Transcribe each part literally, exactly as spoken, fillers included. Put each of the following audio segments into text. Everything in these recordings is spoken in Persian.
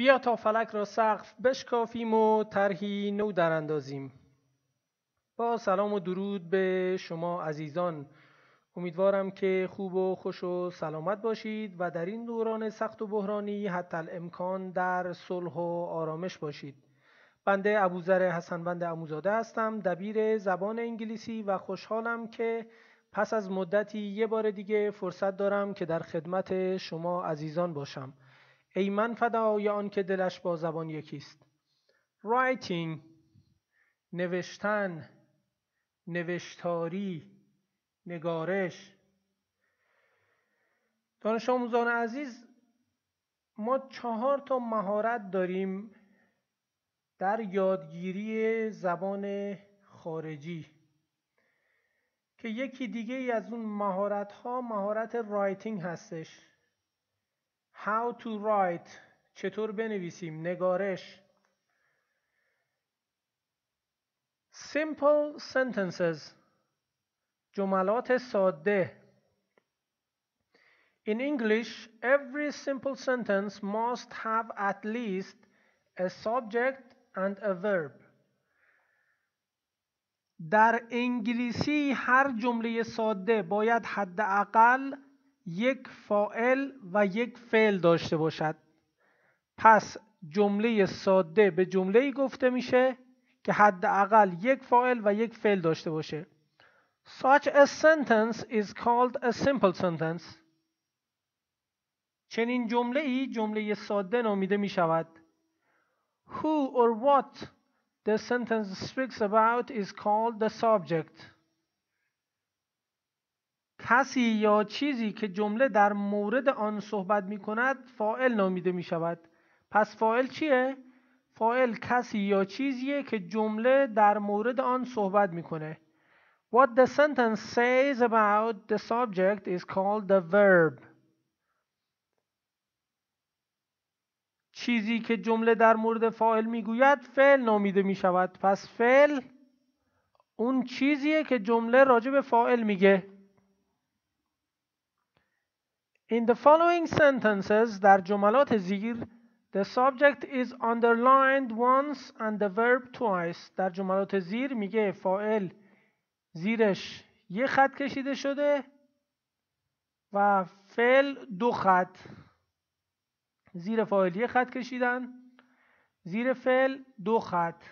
بیا تا فلک را سقف بشکافیم و طرحی نو در اندازیم. با سلام و درود به شما عزیزان، امیدوارم که خوب و خوش و سلامت باشید و در این دوران سخت و بحرانی حتی الامکان در صلح و آرامش باشید. بنده ابوذر حسنوند عموزاده هستم، دبیر زبان انگلیسی، و خوشحالم که پس از مدتی یه بار دیگه فرصت دارم که در خدمت شما عزیزان باشم. ای من فدای آن که دلش با زبان یکیست. writing، نوشتن، نوشتاری، نگارش. دانش آموزان عزیز، ما چهار تا مهارت داریم در یادگیری زبان خارجی که یکی دیگه ای از اون مهارت ها مهارت رایتینگ هستش. How to write، چطور بنویسیم، نگارش. Simple sentences، جملات ساده. In English, every simple sentence must have at least a subject and a verb. در انگلیسی هر جمله ساده باید حداقل یک فاعل و یک فعل داشته باشد. پس جمله ساده به جمله‌ای گفته میشه که حداقل یک فاعل و یک فعل داشته باشه. Such a sentence is called a simple sentence. چنین جمله‌ای جمله ساده نامیده می شود. Who or what the sentence speaks about is called the subject. کسی یا چیزی که جمله در مورد آن صحبت می کند فاعل نامیده می شود. پس فاعل چیه؟ فاعل کسی یا چیزیه که جمله در مورد آن صحبت می کنه. What the sentence says about the subject is called the verb. چیزی که جمله در مورد فاعل میگوید فعل نامیده می شود. پس فعل اون چیزیه که جمله راجع به فاعل میگه. In the following sentences، در جملات زیر، the subject is underlined once and the verb twice. در جملات زیر میگه فاعل زیرش یه خط کشیده شده و فعل دو خط. زیر فاعل یه خط کشیدن، زیر فعل دو خط.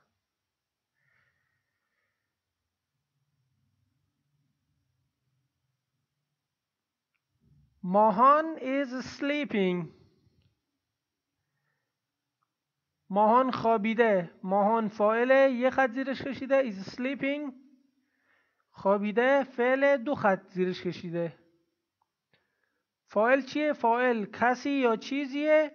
ماهان is sleeping. ماهان خوابیده. ماهان فاعل یه خط زیرش کشیده is sleeping. خوابیده فعل دو خط زیرش کشیده. فاعل چیه؟ فاعل کسی یا چیزیه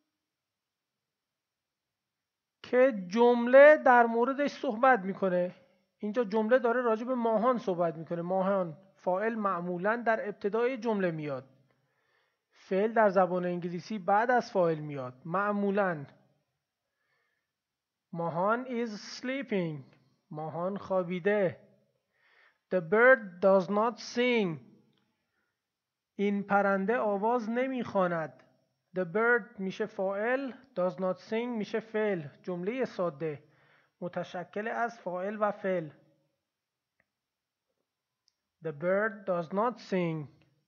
که جمله در موردش صحبت میکنه. اینجا جمله داره راجع به ماهان صحبت میکنه. ماهان فاعل معمولا در ابتدای جمله میاد. فعل در زبان انگلیسی بعد از فاعل میاد. معمولا ماهان is sleeping. ماهان خوابیده. The bird does not sing. این پرنده آواز نمیخواند. The bird میشه فاعل، does not sing میشه فعل. جمله ساده متشکل از فاعل و فعل. The bird does not sing.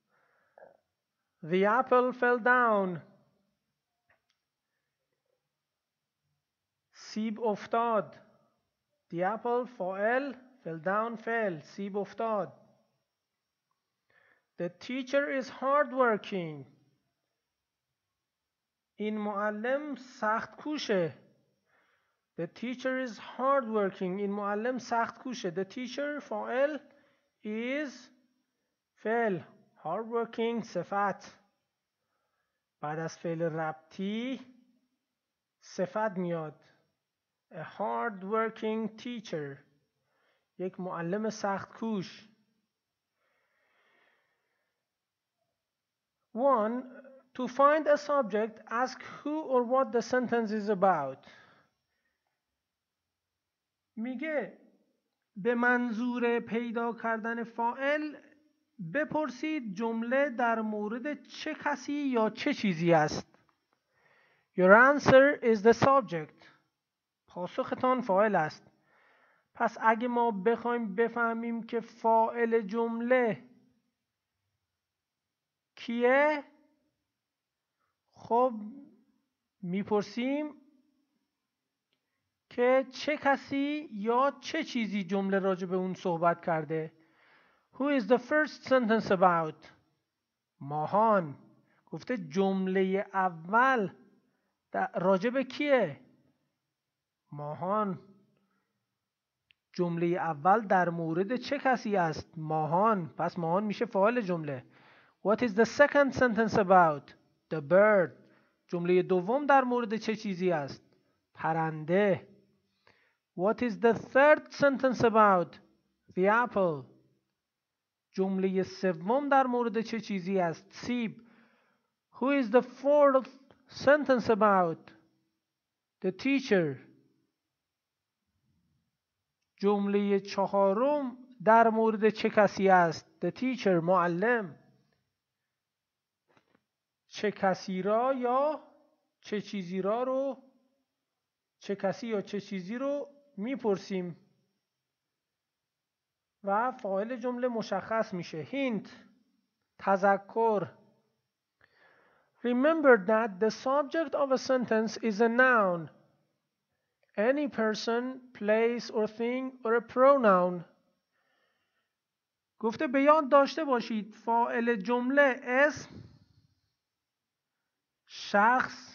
The apple fell down. سیب افتاد. The apple فاعل، fell down فعل، سیب افتاد. The teacher is hard working. این معلم سخت کوشه. The teacher is hard working. این معلم سخت کوشه. The teacher فاعل is فعل، hard working صفت. بعد از فعل ربطی صفت میاد. A hard working teacher، یک معلم سخت کوش. One, to find a subject, ask who or what the sentence is about. میگه به منظور پیدا کردن فاعل بپرسید جمله در مورد چه کسی یا چه چیزی است. Your answer is the subject. پاسختان فاعل است. پس اگه ما بخوایم بفهمیم که فاعل جمله کیه، خب میپرسیم که چه کسی یا چه چیزی جمله راجع به اون صحبت کرده. Who is the first sentence about؟ ماهان. گفته جمله اول راجع به کیه؟ ماهان. جمله اول در مورد چه کسی است؟ ماهان. پس ماهان میشه فاعل جمله. What is the second sentence about؟ The bird. جمله دوم در مورد چه چیزی است؟ پرنده. What is the third sentence about؟ The apple. جمله سوم در مورد چه چیزی است؟ سیب. Who is the fourth sentence about؟ The teacher. جمله چهارم در مورد چه کسی است؟ The teacher. معلم. چه کسی را یا چه چیزی را رو چه کسی یا چه چیزی رو میپرسیم و فاعل جمله مشخص میشه. Hint. تذکر. Remember that the subject of a sentence is a noun. Any person, place or thing or a pronoun. گفته به یاد داشته باشید فاعل جمله اسم، شخص،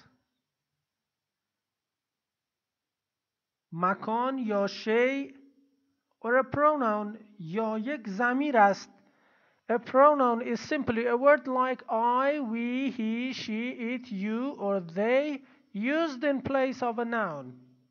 مکان یا شی or a pronoun یا یک ضمیر است. A pronoun is simply a word like I, we, he, she, it, you or they used in place of a noun.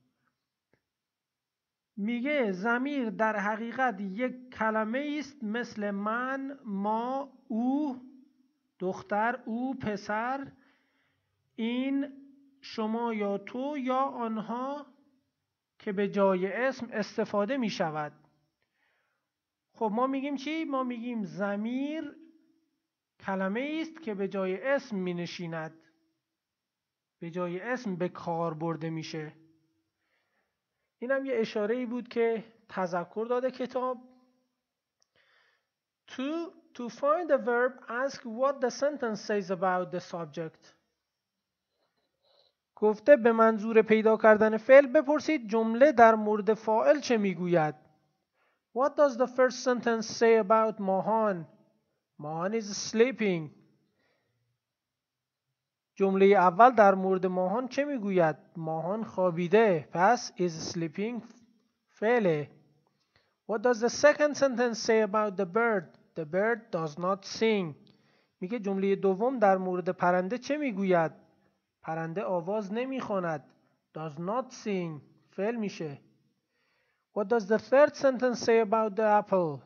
میگه ضمیر در حقیقت یک کلمه است مثل من، ما، او، دختر، او، پسر، این، شما یا تو یا آنها که به جای اسم استفاده می شود. خب ما میگیم چی؟ ما میگیم ضمیر کلمه است که به جای اسم می نشیند. به جای اسم به کار برده میشه. این هم یه اشاره‌ای بود که تذکر داده کتاب. To, to find a verb, ask what the sentence says about the subject. گفته به منظور پیدا کردن فعل بپرسید جمله در مورد فاعل چه میگوید. What does the first sentence say about ماهان؟ ماهان is sleeping. جمله اول در مورد ماهان چه میگوید؟ ماهان خوابیده. پس is sleeping فعله. What does the second sentence say about the bird؟ The bird does not sing. میگه جمله دوم در مورد پرنده چه میگوید؟ پرنده آواز نمیخواند. Does not sing فعل میشه. What does the third sentence say about the apple؟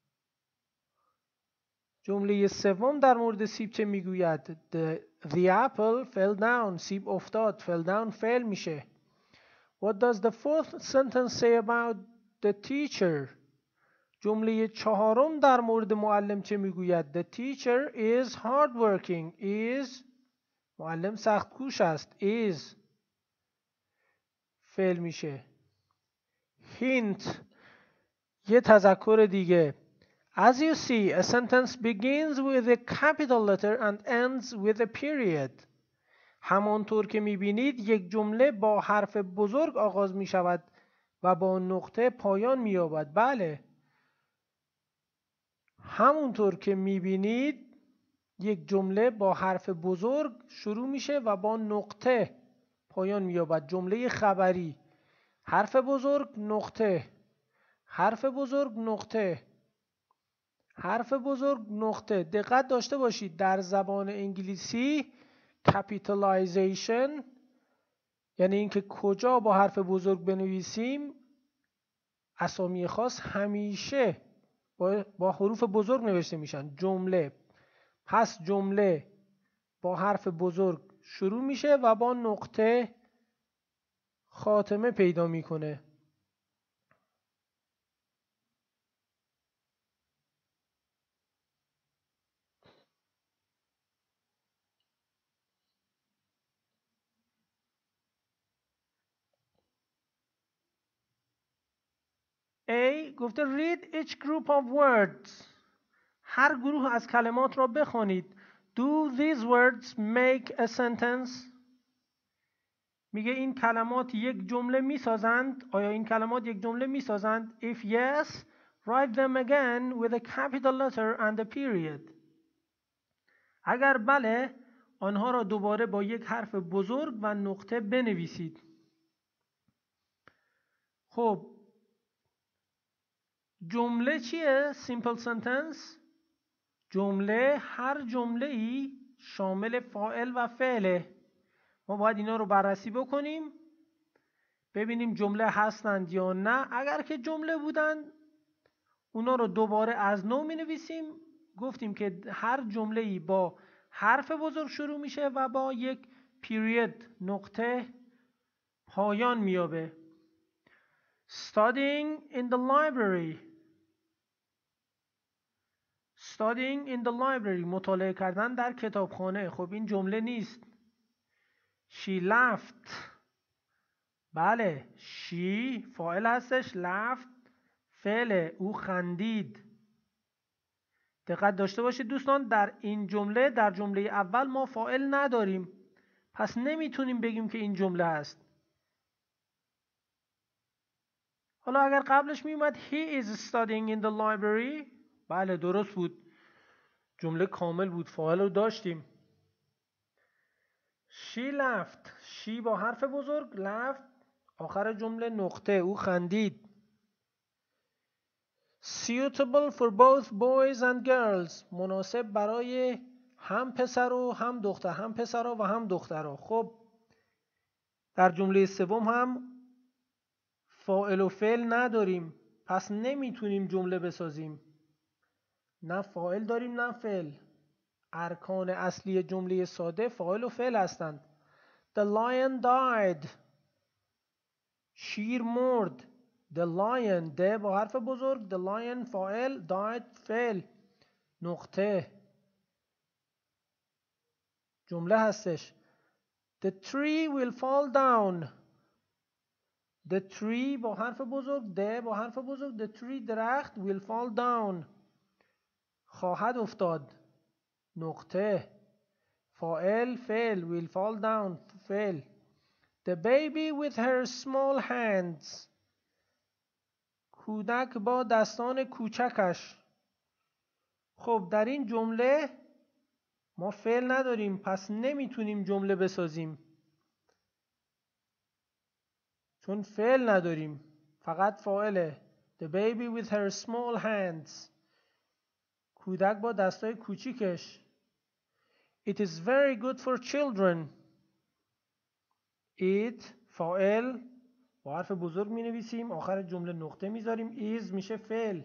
جمله سوم در مورد سیب چه میگوید؟ The, the apple fell down. سیب افتاد. fell down فعل میشه. What does the fourth sentence say about the teacher؟ جمله چهارم در مورد معلم چه میگوید؟ The teacher is hardworking. is معلم سخت کوش است. is فعل میشه. Hint. یه تذکر دیگه. As you see, a sentence begins with a capital letter and ends with a period. همانطور که میبینید یک جمله با حرف بزرگ آغاز میشود و با نقطه پایان مییابد. بله. همونطور که میبینید یک جمله با حرف بزرگ شروع میشه و با نقطه پایان مییابد. جمله خبری. حرف بزرگ نقطه. حرف بزرگ نقطه. حرف بزرگ نقطه. دقت داشته باشید در زبان انگلیسی capitalization یعنی اینکه کجا با حرف بزرگ بنویسیم اسامی خاص همیشه با, با حروف بزرگ نوشته میشن. جمله. پس جمله با حرف بزرگ شروع میشه و با نقطه خاتمه پیدا میکنه. A گفته read each group of words. هر گروه از کلمات را بخوانید. Do these words make a sentence؟ میگه این کلمات یک جمله میسازند. آیا این کلمات یک جمله میسازند؟ If yes, write them again with a capital letter and a period. اگر بله، آنها را دوباره با یک حرف بزرگ و نقطه بنویسید. خب جمله چیه؟ simple sentence. جمله هر جمله ای شامل فاعل و فعله. ما باید اینا رو بررسی بکنیم، ببینیم جمله هستند یا نه. اگر که جمله بودند اونا رو دوباره از نو می نویسیم. گفتیم که هر جمله ای با حرف بزرگ شروع میشه و با یک پیریود نقطه پایان میابه. Studying in the library. Studying in the library. مطالعه کردن در کتابخانه. خب این جمله نیست. She laughed. بله، she فاعل هستش، laughed فعل، او خندید. دقت داشته باشید دوستان، در این جمله، در جمله اول ما فاعل نداریم، پس نمیتونیم بگیم که این جمله است. حالا اگر قبلش میومد he is studying in the library، بله درست بود، جمله کامل بود، فاعل رو داشتیم. she laughed. she با حرف بزرگ، laughed آخر جمله نقطه، او خندید. suitable for both boys and girls. مناسب برای هم پسر و هم دختر، هم پسرها و هم دخترها. خب در جمله سوم هم فاعل و فعل نداریم، پس نمیتونیم جمله بسازیم. نه فاعل داریم نه فعل. ارکان اصلی جمله ساده فاعل و فعل هستند. The lion died. شیر مرد. The lion، د با حرف بزرگ، the lion فاعل، died فعل، نقطه جمله هستش. The tree will fall down. The tree با حرف بزرگ، د با حرف بزرگ، the tree درخت، will fall down خواهد افتاد، نقطه فاعل فعل، will fall down فعل. The baby with her small hands. کودک با دستان کوچکش. خب در این جمله ما فعل نداریم، پس نمیتونیم جمله بسازیم چون فعل نداریم، فقط فاعله. The baby with her small hands. کودک با دستای کوچیکش. It is very good for children. It فاعل با حرف بزرگ می نویسیم، آخر جمله نقطه می ذاریم. is میشه فعل.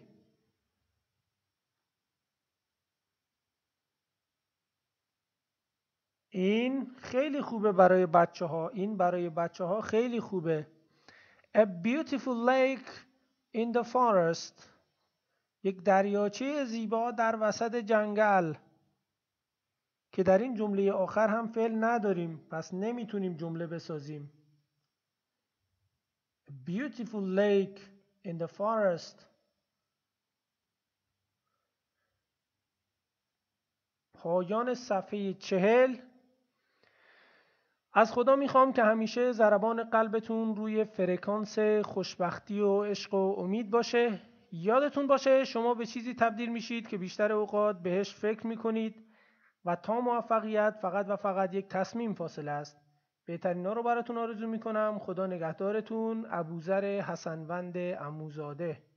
این خیلی خوبه برای بچه ها. این برای بچه ها خیلی خوبه. A beautiful lake in the forest. یک دریاچه زیبا در وسط جنگل، که در این جمله آخر هم فعل نداریم، پس نمیتونیم جمله بسازیم. A beautiful lake in the forest. پایان صفحه چهل. از خدا میخوام که همیشه ضربان قلبتون روی فرکانس خوشبختی و عشق و امید باشه. یادتون باشه شما به چیزی تبدیل میشید که بیشتر اوقات بهش فکر میکنید و تا موفقیت فقط و فقط یک تصمیم فاصله است. بهترینا رو براتون آرزو میکنم. خدا نگهدارتون. ابوذر حسنوند عموزاده.